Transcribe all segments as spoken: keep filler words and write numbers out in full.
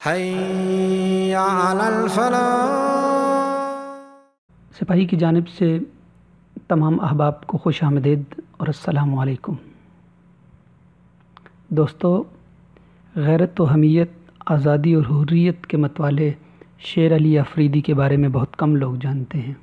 حي على الفلاح۔ سپاہی کی جانب سے تمام احباب کو خوش آمدید اور السلام علیکم۔ دوستو، غیرت و حمیت، آزادی اور حریت کے متوالے شیر علی افریدی کے بارے میں بہت کم لوگ جانتے ہیں۔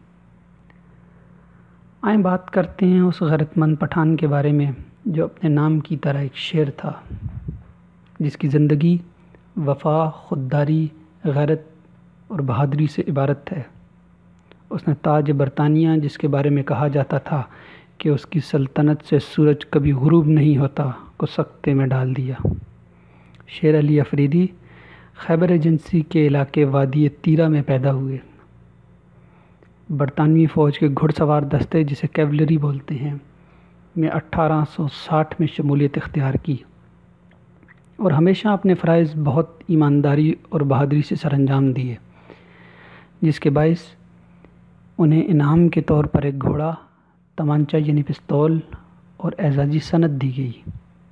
آئیں بات کرتے ہیں اس غیرت مند پٹھان کے بارے میں جو اپنے نام کی طرح ایک شیر تھا، جس کی زندگی وفا، خودداری، غیرت اور بہادری سے عبارت ہے۔ اس نے تاج برطانیہ، جس کے بارے میں کہا جاتا تھا کہ اس کی سلطنت سے سورج کبھی غروب نہیں ہوتا، کو سکتے میں ڈال دیا۔ شیر علی افریدی خیبر ایجنسی کے علاقے وادی تیرہ میں پیدا ہوئے۔ برطانوی فوج کے گھڑ سوار دستے، جسے کیولری بولتے ہیں، میں اٹھارہ سو ساٹھ میں شمولیت اختیار کی اور ہمیشہ اپنے فرائض بہت ایمانداری اور بہادری سے سر انجام دیے، جس کے باعث انہیں انعام کے طور پر ایک گھوڑا، تمانچہ یعنی پستول اور اعزازی سند دی گئی۔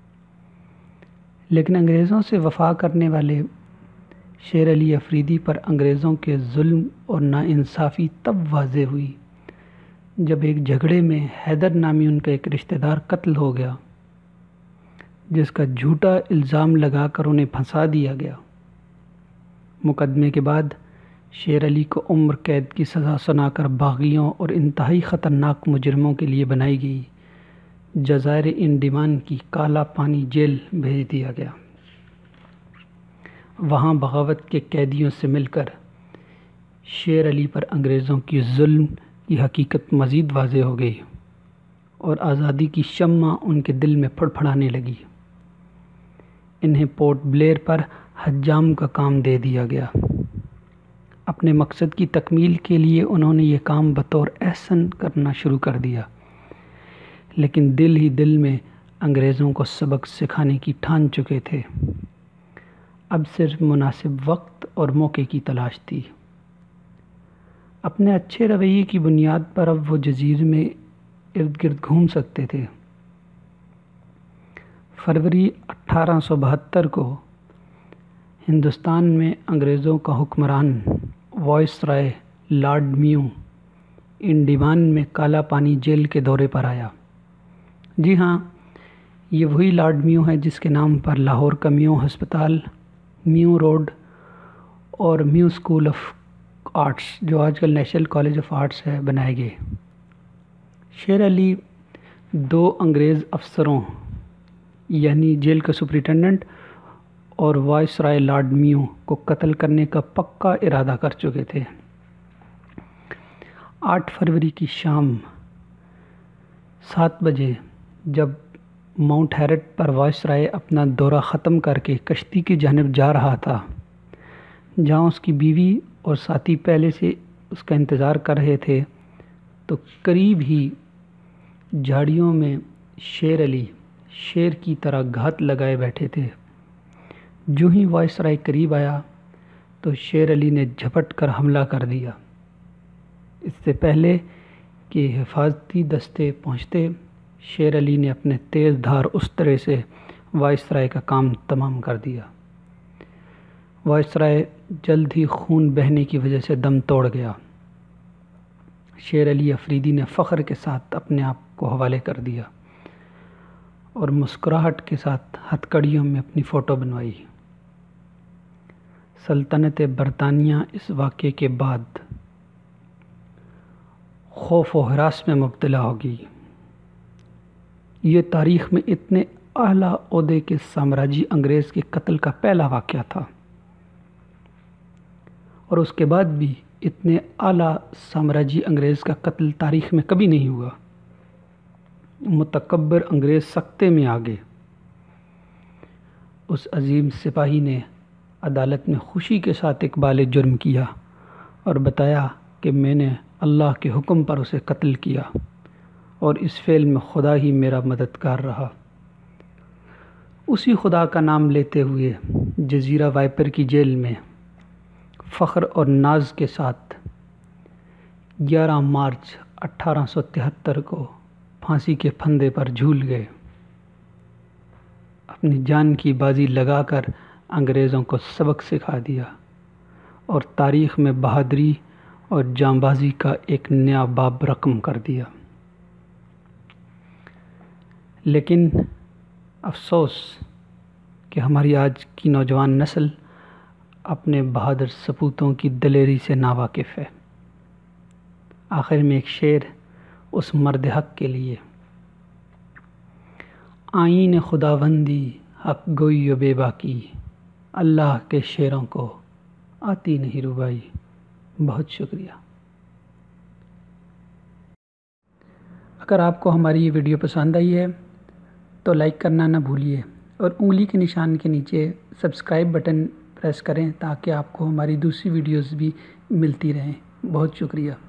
لیکن انگریزوں سے وفا کرنے والے شیر علی افریدی پر انگریزوں کے ظلم اور ناانصافی تب واضح ہوئی جب ایک جھگڑے میں حیدر نامی ان کا ایک رشتہ دار قتل ہو گیا، جس کا جھوٹا الزام لگا کر انہیں پھنسا دیا گیا۔ مقدمے کے بعد شیر علی کو عمر قید کی سزا سنا کر باغیوں اور انتہائی خطرناک مجرموں کے لیے بنائی گئی جزائر انڈیمان کی کالا پانی جیل بھیج دیا گیا۔ وہاں بغاوت کے قیدیوں سے مل کر شیر علی پر انگریزوں کی ظلم کی حقیقت مزید واضح ہو گئی اور آزادی کی شمع ان کے دل میں پھڑ پھڑانے لگی۔ انہیں پورٹ بلیئر پر حجام کا کام دے دیا گیا۔ اپنے مقصد کی تکمیل کے لیے انہوں نے یہ کام بطور احسن کرنا شروع کر دیا، لیکن دل ہی دل میں انگریزوں کو سبق سکھانے کی ٹھان چکے تھے۔ اب صرف مناسب وقت اور موقع کی تلاش تھی۔ اپنے اچھے رویے کی بنیاد پر اب وہ جزیرے میں ارد گرد گھوم سکتے تھے۔ فروری اٹھارہ سو بہتر کو ہندوستان میں انگریزوں کا حکمران viceroy lord Mayo Andaman میں کالا پانی جیل کے دورے پر آیا۔ جی ہاں، یہ وہی لارڈ میو ہے جس کے نام پر لاہور کا میو ہسپتال، میو روڈ اور میو اسکول آف آرٹس، جو آج کل نیشنل کالج آف آرٹس ہے، بنائے گئے۔ شیر علی دو انگریز افسروں یعنی جیل کا سپرنٹینڈنٹ اور وائس رائے لارڈ میو کو قتل کرنے کا پکا ارادہ کر چکے تھے۔ آٹھ فروری کی شام سات بجے جب ماؤنٹ ہیرٹ پر وائس رائے اپنا دورہ ختم کر کے کشتی کی جانب جا رہا تھا، جہاں اس کی بیوی اور ساتھی پہلے سے اس کا انتظار کر رہے تھے، تو قریب ہی جھاڑیوں میں شیر علی شیر کی طرح گھات لگائے بیٹھے تھے۔ جو ہی وائس رائے قریب آیا تو شیر علی نے جھپٹ کر حملہ کر دیا۔ اس سے پہلے کہ حفاظتی دستے پہنچتے، شیر علی نے اپنے تیز دھار اسطرے سے وائس رائے کا کام تمام کر دیا۔ وائس رائے جلد ہی خون بہنے کی وجہ سے دم توڑ گیا۔ شیر علی افریدی نے فخر کے ساتھ اپنے آپ کو حوالے کر دیا اور مسکراہٹ کے ساتھ ہتھکڑیوں میں اپنی فوٹو بنوائی۔ سلطنت برطانیہ اس واقعے کے بعد خوف و ہراس میں مبتلا ہوگی۔ یہ تاریخ میں اتنے اعلیٰ عہدے کے سامراجی انگریز کے قتل کا پہلا واقعہ تھا، اور اس کے بعد بھی اتنے اعلیٰ سامراجی انگریز کا قتل تاریخ میں کبھی نہیں ہوا۔ متکبر انگریز سکتے میں آ گئے۔ اس عظیم سپاہی نے عدالت میں خوشی کے ساتھ اقبال جرم کیا اور بتایا کہ میں نے اللہ کے حکم پر اسے قتل کیا اور اس فعل میں خدا ہی میرا مددگار رہا۔ اسی خدا کا نام لیتے ہوئے جزیرہ وائپر کی جیل میں فخر اور ناز کے ساتھ گیارہ مارچ اٹھارہ سو تہتر کو پھانسی کے پھندے پر جھول گئے۔ اپنی جان کی بازی لگا کر انگریزوں کو سبق سکھا دیا اور تاریخ میں بہادری اور جانبازی کا ایک نیا باب رقم کر دیا۔ لیکن افسوس کہ ہماری آج کی نوجوان نسل اپنے بہادر سپوتوں کی دلیری سے ناواقف ہے۔ آخر میں ایک شعر اس مرد حق کے لیے: آئین خداوندی حق گوئی و بے باکی، اللہ کے شعروں کو آتی نہیں ربائی۔ بہت شکریہ۔ اگر آپ کو ہماری یہ ویڈیو پسند آئی ہے تو لائک کرنا نہ بھولیے اور انگلی کے نشان کے نیچے سبسکرائب بٹن پریس کریں تاکہ آپ کو ہماری دوسری ویڈیوز بھی ملتی رہیں۔ بہت شکریہ۔